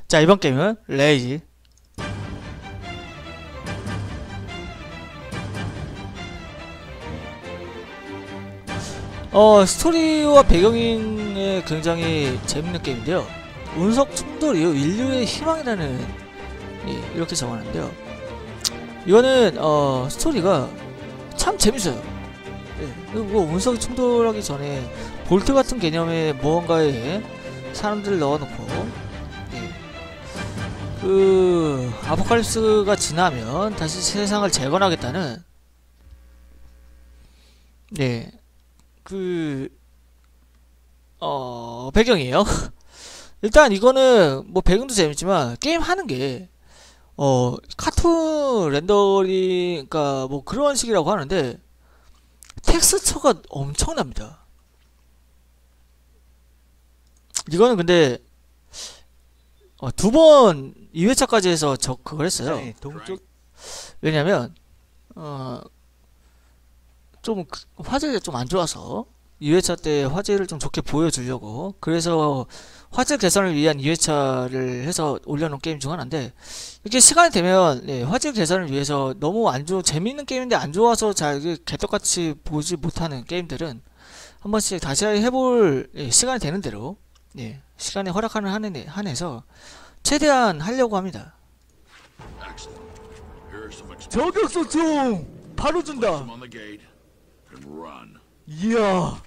자, 이번 게임은 레이지. 스토리와 배경이 굉장히 재밌는 게임인데요. 운석 충돌이요 인류의 희망이라는, 예, 이렇게 적어놨는데요. 이거는 스토리가 참 재밌어요. 예, 그리고 뭐 운석이 충돌하기 전에 볼트 같은 개념의 무언가에 사람들을 넣어놓고, 예, 그 아포칼립스가 지나면 다시 세상을 재건하겠다는, 네, 그 배경이에요. 일단 이거는 뭐 배경도 재밌지만 게임 하는 게 카툰 렌더링, 그러니까 뭐 그런 식이라고 하는데 텍스처가 엄청납니다. 이거는 근데 두 번 2회차까지 해서 그걸 했어요. 네, 동쪽. 왜냐면 좀 화질이 좀 안 좋아서 2회차 때 화질을 좀 좋게 보여주려고, 그래서 화질 개선을 위한 2회차를 해서 올려놓은 게임 중 하나인데, 이렇게 시간이 되면, 네, 화질 개선을 위해서 너무 재미있는 게임인데 안 좋아서 잘 개떡같이 보지 못하는 게임들은 한 번씩 다시 해볼, 예, 시간이 되는 대로, 예, 시간이 허락하는 한에서 최대한 하려고 합니다. 저격수 총 바로 준다. 이야.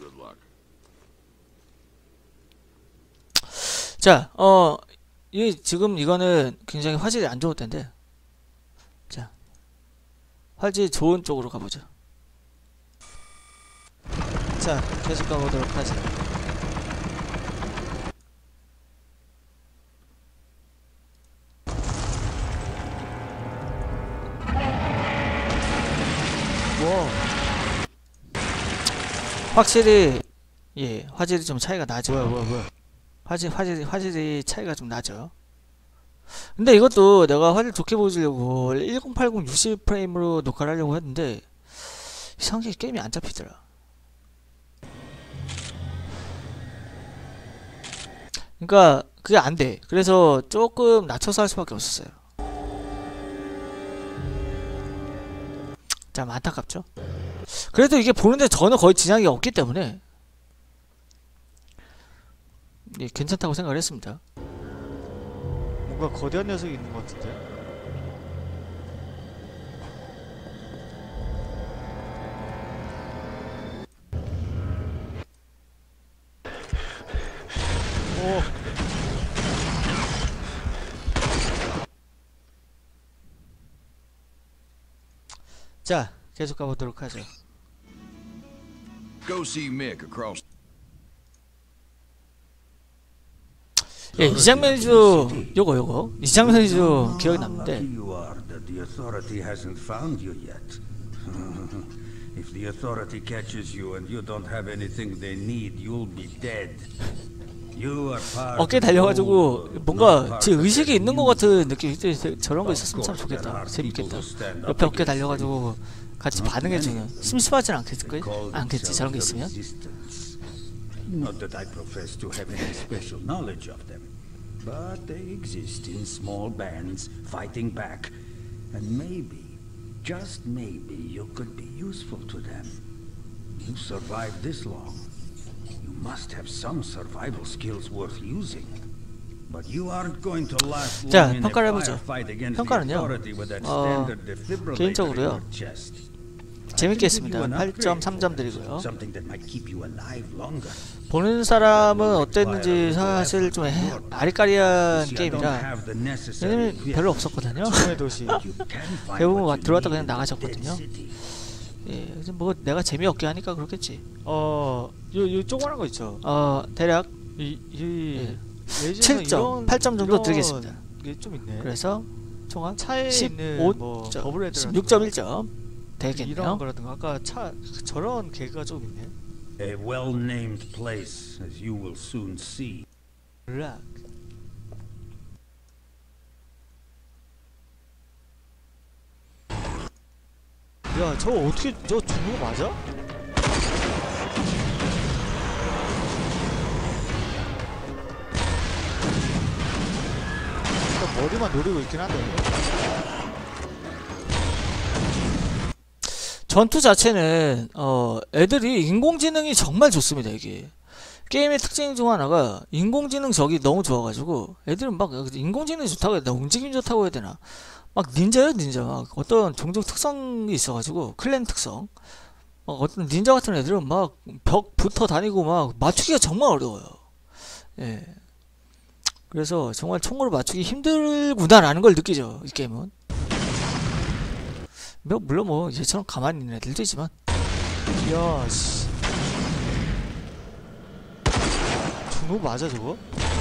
자, 지금 이거는 굉장히 화질이 안 좋을 텐데, 자, 화질 좋은 쪽으로 가보죠. 자, 계속 가보도록 하죠. 와. 확실히, 예, 화질이 좀 차이가 나죠. 뭐야. 화질이 차이가 좀 나죠. 근데 이것도 내가 화질 좋게 보여주려고 1080 60프레임으로 녹화를 하려고 했는데 이상하게 게임이 안 잡히더라. 그러니까 그게 안 돼. 그래서 조금 낮춰서 할 수밖에 없었어요. 참 안타깝죠. 그래도 이게 보는데 전혀 거의 지장이 없기 때문에, 예, 괜찮다고 생각을 했습니다. 뭔가 거대한 녀석이 있는 것 같은데. 오. 자, 계속 가보도록 하죠. Go see Mick across. 예, 이 장면이 좀 이 장면이 좀 기억이 남는데, You are that the authority hasn't found you yet. If the authority catches you and you don't have anything they need, you'll be dead. You are part 어깨에 달려가지고 뭔가 제 의식이 있는 것 같은 느낌이, 저런 거 있었으면 참 좋겠다. 재밌겠다. 옆에 어깨 달려가지고 같이 반응해주면 심심하진 않겠지, 저런 게 있으면. Not that I profess to have any special knowledge of them, but they exist in small bands fighting back, and maybe, just maybe, you could be useful to them. You survived this long. You must have some survival skills worth using. But you aren't going to last 자, long in a 평가를 해보죠. firefight against the 평가는요, authority with that standard defibrillator in 개인적으로요, your chest. 재밌게 했습니다. 8점 3점 드리고요. Something that might keep you alive longer. 보는 사람은 어땠는지 사실 좀 아리까리한 게임이라, 왜냐면 별로 없었거든요. 죽음의 도시. 대부분 들어왔다 그냥 나가셨거든요. 예, 뭐 내가 재미없게 하니까 그렇겠지. 요 조그만한 거 있죠. 대략 이 7점, 8점 정도 드리겠습니다. 이게 좀 있네. 그래서 총합 차에 15 있는 뭐 점, 버블헤드 16.1점 되겠네요. 이런 거라든가 아까 저런 개그가 좀 있네. A well-named place, as you will soon see. 락. 야, 저거 어떻게 죽는 거 맞아? 애들만 노리고 있긴 한데. 전투 자체는 애들이 인공지능이 정말 좋습니다. 이게 게임의 특징 중 하나가 인공지능 적이 너무 좋아가지고 애들은 막 인공지능이 좋다고 해야 되나, 움직임 좋다고 해야 되나, 막 닌자요 닌자. 막 어떤 종족 특성이 있어가지고 클랜 특성, 막 어떤 닌자 같은 애들은 막 벽 붙어 다니고 막 맞추기가 정말 어려워요. 예. 그래서 정말 총으로 맞추기 힘들구나라는 걸 느끼죠, 이 게임은. 물론 뭐 얘처럼 가만히 있는 애들도 있지만. 이야, 씨. 저거 맞아, 저거?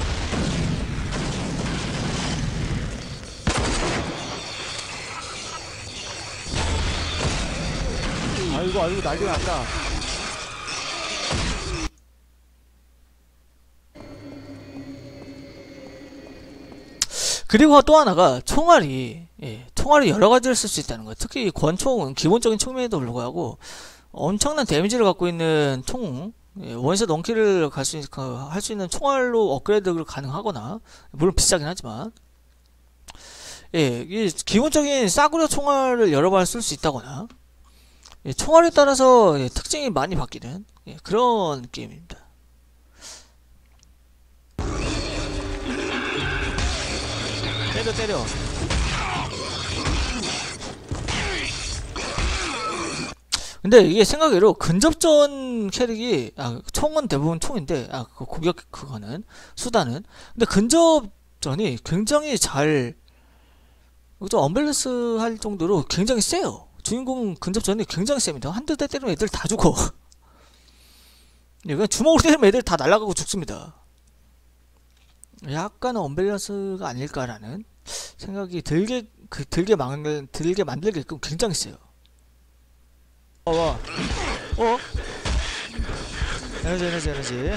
아이고, 아이고, 난리 났다. 그리고 또 하나가 총알이, 총알이 여러 가지를 쓸 수 있다는 거예요. 특히 권총은 기본적인 총임에도 불구하고 엄청난 데미지를 갖고 있는 총, 원샷 원킬을 할 수 있는 총알로 업그레이드가 가능하거나, 물론 비싸긴 하지만, 이 기본적인 싸구려 총알을 여러 발 쓸 수 있다거나, 총알에 따라서 특징이 많이 바뀌는 그런 게임입니다. 때려. 근데 이게 생각외로 근접전 캐릭이, 총은 대부분 총인데, 그 공격 그거는 수단은, 근데 근접전이 굉장히 좀 언밸런스 할 정도로 굉장히 세요. 주인공 근접전이 굉장히 셉니다. 한 대 때리면 애들 다 죽어. 그냥 주먹으로 때리면 애들 다 날아가고 죽습니다. 약간은 언밸런스가 아닐까라는 생각이 들게 만들게끔 굉장히 세요. 와. 에너지.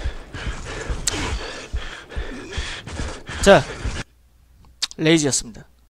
자, 레이지였습니다.